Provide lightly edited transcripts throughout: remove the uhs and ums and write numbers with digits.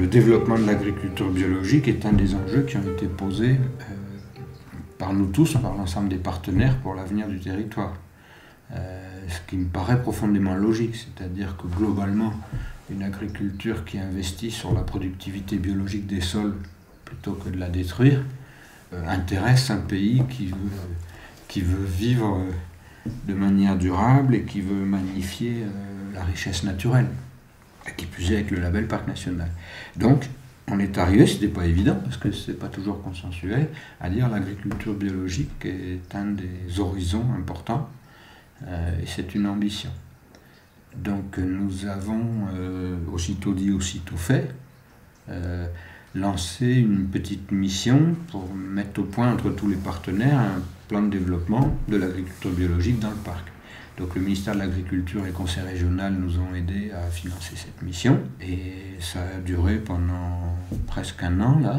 le développement de l'agriculture biologique est un des enjeux qui ont été posés par nous tous, par l'ensemble des partenaires pour l'avenir du territoire. Ce qui me paraît profondément logique, c'est-à-dire que globalement, une agriculture qui investit sur la productivité biologique des sols plutôt que de la détruire intéresse un pays qui veut vivre de manière durable et qui veut magnifier la richesse naturelle, et qui plus est avec le label Parc National. Donc, on est arrivé, c'était pas évident, parce que c'est pas toujours consensuel, à dire l'agriculture biologique est un des horizons importants, et c'est une ambition. Donc nous avons, aussitôt dit, aussitôt fait, lancé une petite mission pour mettre au point entre tous les partenaires un plan de développement de l'agriculture biologique dans le parc. Donc le ministère de l'Agriculture et le Conseil régional nous ont aidés à financer cette mission. Et ça a duré pendant presque un an, là,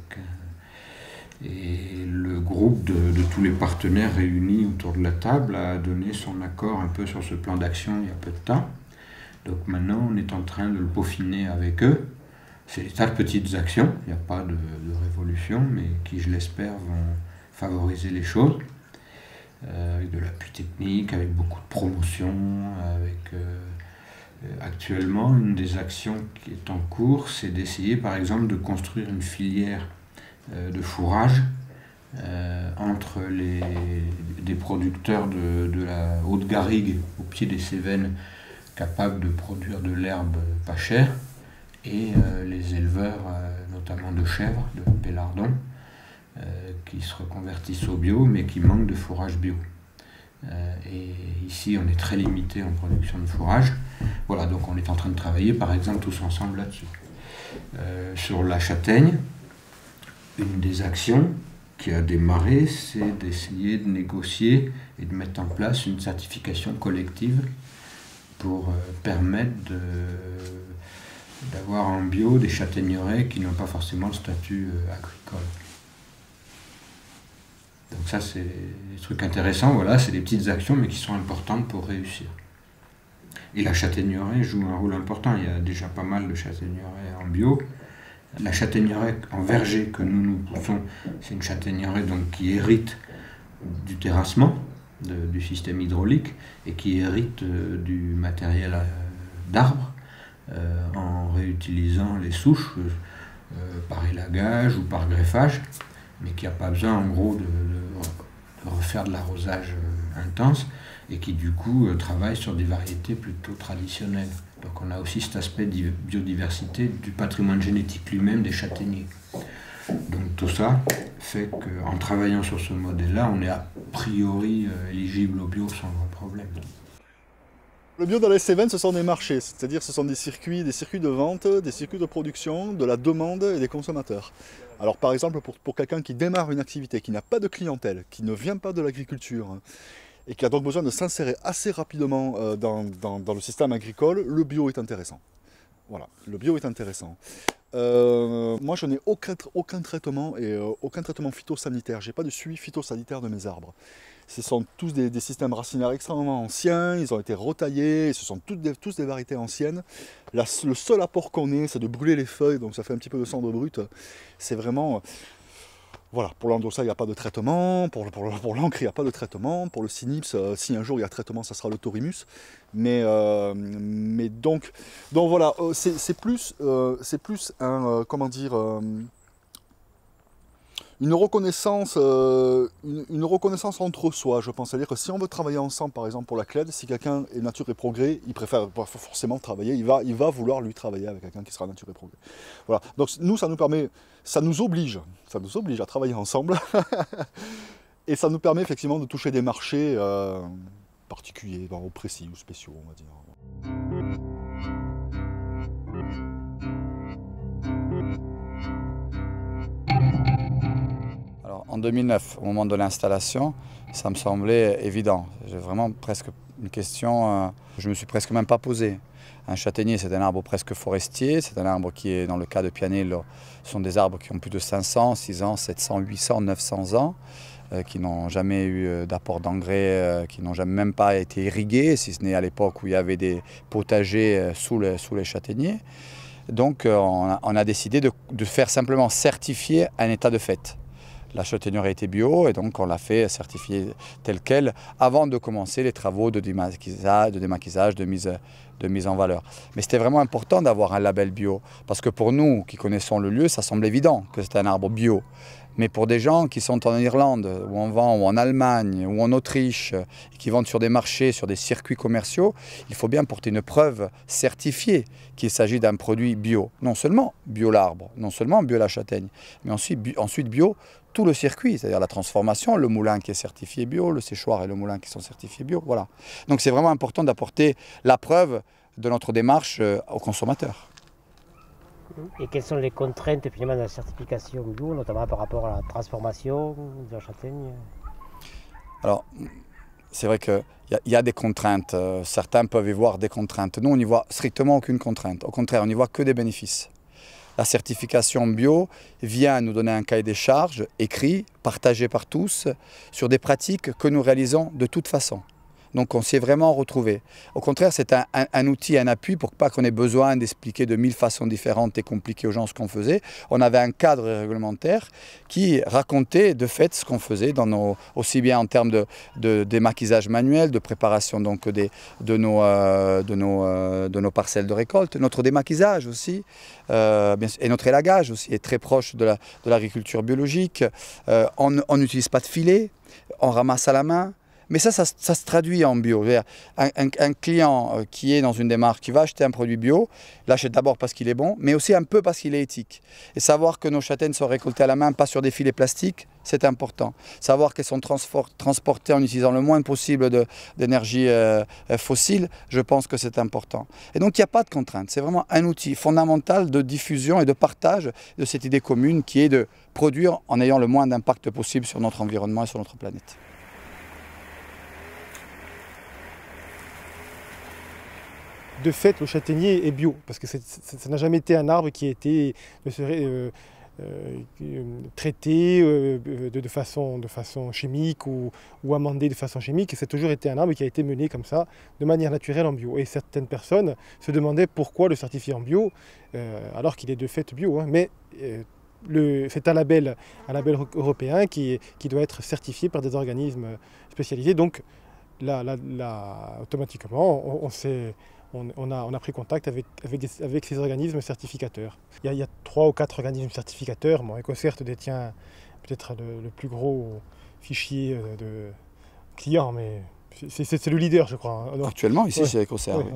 et le groupe de tous les partenaires réunis autour de la table a donné son accord un peu sur ce plan d'action il y a peu de temps. Donc maintenant, on est en train de le peaufiner avec eux. C'est des tas de petites actions, il n'y a pas de révolution, mais qui, je l'espère, vont favoriser les choses. Avec de l'appui technique, avec beaucoup de promotion, avec actuellement une des actions qui est en cours, c'est d'essayer par exemple de construire une filière de fourrage entre des producteurs de la Haute-Garrigue au pied des Cévennes capables de produire de l'herbe pas chère et les éleveurs notamment de chèvres, de Pélardon, qui se reconvertissent au bio mais qui manquent de fourrage bio. Et ici on est très limité en production de fourrage. Voilà, donc on est en train de travailler par exemple tous ensemble là-dessus. Sur la châtaigne, une des actions qui a démarré, c'est d'essayer de négocier et de mettre en place une certification collective pour permettre d'avoir en bio des châtaigneraies qui n'ont pas forcément le statut agricole. Donc ça, c'est des trucs intéressants, voilà, c'est des petites actions, mais qui sont importantes pour réussir. Et la châtaigneraie joue un rôle important, il y a déjà pas mal de châtaigneraies en bio. La châtaigneraie en verger que nous poussons, c'est une châtaigneraie donc, qui hérite du terrassement, du système hydraulique, et qui hérite du matériel d'arbres, en réutilisant les souches par élagage ou par greffage, mais qui n'a pas besoin en gros de refaire de l'arrosage intense, et qui du coup travaille sur des variétés plutôt traditionnelles. Donc on a aussi cet aspect de biodiversité du patrimoine génétique lui-même des châtaigniers. Donc tout ça fait qu'en travaillant sur ce modèle-là, on est a priori éligible au bio sans grand problème. Le bio dans les Cévennes, ce sont des marchés, c'est-à-dire ce sont des circuits de vente, des circuits de production, de la demande et des consommateurs. Alors par exemple, pour quelqu'un qui démarre une activité, qui n'a pas de clientèle, qui ne vient pas de l'agriculture, et qui a donc besoin de s'insérer assez rapidement dans le système agricole, le bio est intéressant. Voilà, le bio est intéressant. Moi, je n'ai aucun traitement phytosanitaire. Je n'ai pas de suivi phytosanitaire de mes arbres. Ce sont tous des systèmes racinaires extrêmement anciens, ils ont été retaillés, ce sont tous des variétés anciennes. Le seul apport qu'on ait, c'est de brûler les feuilles, donc ça fait un petit peu de cendre brute. C'est vraiment... Voilà, pour l'endossa, il n'y a pas de traitement, pour l'encre, il n'y a pas de traitement, pour le cynips, si un jour il y a traitement, ça sera le taurimus. Mais donc voilà, c'est plus un, comment dire, une reconnaissance entre soi, je pense. C'est-à-dire que si on veut travailler ensemble, par exemple pour la CLED, si quelqu'un est nature et progrès, il préfère pas forcément travailler, il va vouloir lui travailler avec quelqu'un qui sera nature et progrès. Voilà. Donc nous, ça nous oblige à travailler ensemble, et ça nous permet effectivement de toucher des marchés particuliers, précis ou spéciaux, on va dire. Alors, en 2009, au moment de l'installation, ça me semblait évident. J'ai vraiment presque une question, je ne me suis presque même pas posé. Un châtaignier, c'est un arbre presque forestier, c'est un arbre qui est, dans le cas de Pianel, ce sont des arbres qui ont plus de 500, 600, 700, 800, 900 ans, qui n'ont jamais eu d'apport d'engrais, qui n'ont jamais même pas été irrigués, si ce n'est à l'époque où il y avait des potagers sous les châtaigniers. Donc on a décidé de faire simplement certifier un état de fait. La châtaigneraie était bio et donc on l'a fait certifier tel quel avant de commencer les travaux de démaquisage, de mise en valeur. Mais c'était vraiment important d'avoir un label bio parce que pour nous qui connaissons le lieu, ça semble évident que c'est un arbre bio. Mais pour des gens qui sont en Irlande, ou en vend, ou en Allemagne, ou en Autriche, et qui vendent sur des marchés, sur des circuits commerciaux, il faut bien porter une preuve certifiée qu'il s'agit d'un produit bio. Non seulement bio l'arbre, non seulement bio la châtaigne, mais ensuite bio tout le circuit, c'est-à-dire la transformation, le moulin qui est certifié bio, le séchoir et le moulin qui sont certifiés bio. Voilà. Donc c'est vraiment important d'apporter la preuve de notre démarche aux consommateurs. Et quelles sont les contraintes finalement de la certification bio, notamment par rapport à la transformation de la châtaigne? Alors, c'est vrai qu'il y a des contraintes. Certains peuvent y voir des contraintes. Nous, on n'y voit strictement aucune contrainte. Au contraire, on n'y voit que des bénéfices. La certification bio vient nous donner un cahier des charges écrit, partagé par tous, sur des pratiques que nous réalisons de toute façon. Donc on s'y est vraiment retrouvé. Au contraire, c'est un outil, un appui pour pas qu'on ait besoin d'expliquer de 1000 façons différentes et compliquées aux gens ce qu'on faisait. On avait un cadre réglementaire qui racontait de fait ce qu'on faisait, aussi bien en termes de démaquisage manuel, de préparation donc de nos parcelles de récolte, notre démaquisage aussi, et notre élagage aussi est très proche de l'agriculture biologique. On n'utilise pas de filet, on ramasse à la main. Mais ça se traduit en bio. Un client qui est dans une démarche, qui va acheter un produit bio, l'achète d'abord parce qu'il est bon, mais aussi un peu parce qu'il est éthique. Et savoir que nos châtaignes sont récoltées à la main, pas sur des filets plastiques, c'est important. Savoir qu'elles sont transportées en utilisant le moins possible d'énergie fossile, je pense que c'est important. Et donc il n'y a pas de contrainte. C'est vraiment un outil fondamental de diffusion et de partage de cette idée commune qui est de produire en ayant le moins d'impact possible sur notre environnement et sur notre planète. De fait, le châtaignier est bio, parce que ça n'a jamais été un arbre qui a été traité de façon chimique ou amendé de façon chimique. C'est toujours été un arbre qui a été mené comme ça, de manière naturelle en bio. Et certaines personnes se demandaient pourquoi le certifier en bio, alors qu'il est de fait bio. Hein. Mais c'est un label européen qui doit être certifié par des organismes spécialisés. Donc là automatiquement, on a pris contact avec ces organismes certificateurs. Il y a 3 ou 4 organismes certificateurs. Bon, EcoCert détient peut-être le plus gros fichier de clients, mais c'est le leader, je crois. Donc, actuellement, ici, c'est EcoCert. Oui.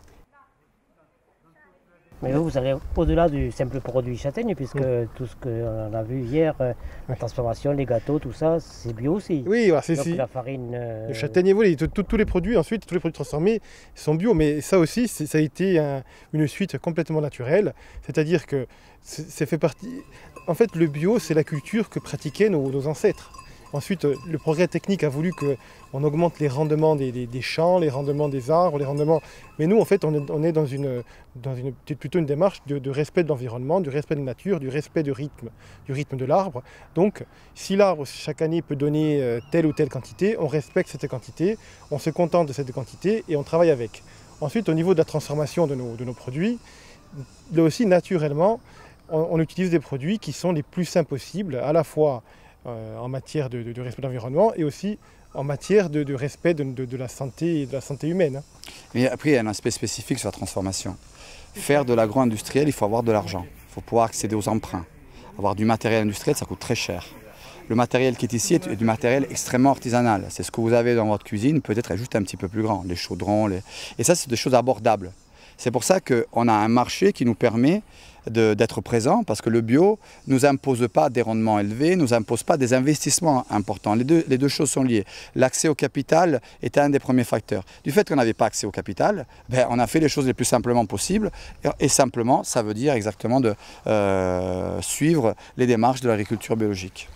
Mais vous allez au-delà du simple produit châtaigne, puisque tout ce qu'on a vu hier, la transformation, les gâteaux, tout ça, c'est bio aussi. Oui, donc la farine... Le châtaignier, oui, tous les produits, ensuite, tous les produits transformés sont bio. Mais ça aussi, ça a été une suite complètement naturelle. C'est-à-dire que c'est fait partie... En fait, le bio, c'est la culture que pratiquaient nos ancêtres. Ensuite, le progrès technique a voulu qu'on augmente les rendements des champs, les rendements des arbres, les rendements... Mais nous, en fait, on est dans plutôt une démarche de respect de l'environnement, du respect de la nature, du respect du rythme de l'arbre. Donc, si l'arbre, chaque année, peut donner telle ou telle quantité, on respecte cette quantité, on se contente de cette quantité et on travaille avec. Ensuite, au niveau de la transformation de nos produits, là aussi, naturellement, on utilise des produits qui sont les plus sains possibles, à la fois en matière de respect de l'environnement et aussi en matière de respect de la santé et de la santé humaine. Mais après, il y a un aspect spécifique sur la transformation. Faire de l'agro-industriel, il faut avoir de l'argent. Il faut pouvoir accéder aux emprunts. Avoir du matériel industriel, ça coûte très cher. Le matériel qui est ici est du matériel extrêmement artisanal. C'est ce que vous avez dans votre cuisine, peut-être juste un petit peu plus grand. Les chaudrons, et ça, c'est des choses abordables. C'est pour ça qu'on a un marché qui nous permet d'être présent, parce que le bio ne nous impose pas des rendements élevés, ne nous impose pas des investissements importants. Les deux choses sont liées. L'accès au capital était un des premiers facteurs. Du fait qu'on n'avait pas accès au capital, on a fait les choses les plus simplement possibles. Et simplement, ça veut dire exactement de suivre les démarches de l'agriculture biologique.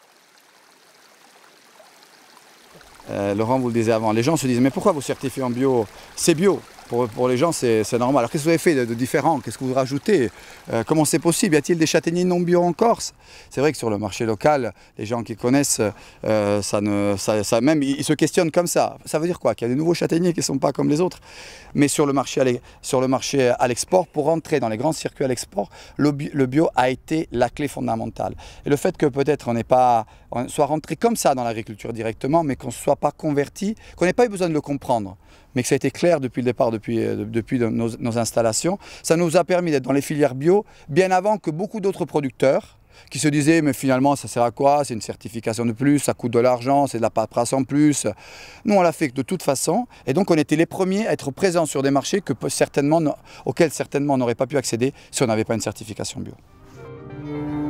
Laurent vous le disait avant, les gens se disent mais pourquoi vous certifiez en bio? C'est bio. Pour les gens, c'est normal. Alors qu'est-ce que vous avez fait de différent? Qu'est-ce que vous rajoutez? Comment c'est possible? Y a-t-il des châtaigniers non bio en Corse? C'est vrai que sur le marché local, les gens qui connaissent, même ils se questionnent comme ça. Ça veut dire quoi? Qu'il y a des nouveaux châtaigniers qui ne sont pas comme les autres. Mais sur le marché à l'export, pour rentrer dans les grands circuits à l'export, le bio a été la clé fondamentale. Et le fait que peut-être on soit rentré comme ça dans l'agriculture directement, mais qu'on ne soit pas converti, qu'on n'ait pas eu besoin de le comprendre, mais que ça a été clair depuis le départ, depuis nos installations, ça nous a permis d'être dans les filières bio bien avant que beaucoup d'autres producteurs qui se disaient mais finalement ça sert à quoi, c'est une certification de plus, ça coûte de l'argent, c'est de la paperasse en plus. Nous on l'a fait de toute façon et donc on était les premiers à être présents sur des marchés auxquels certainement on n'aurait pas pu accéder si on n'avait pas une certification bio.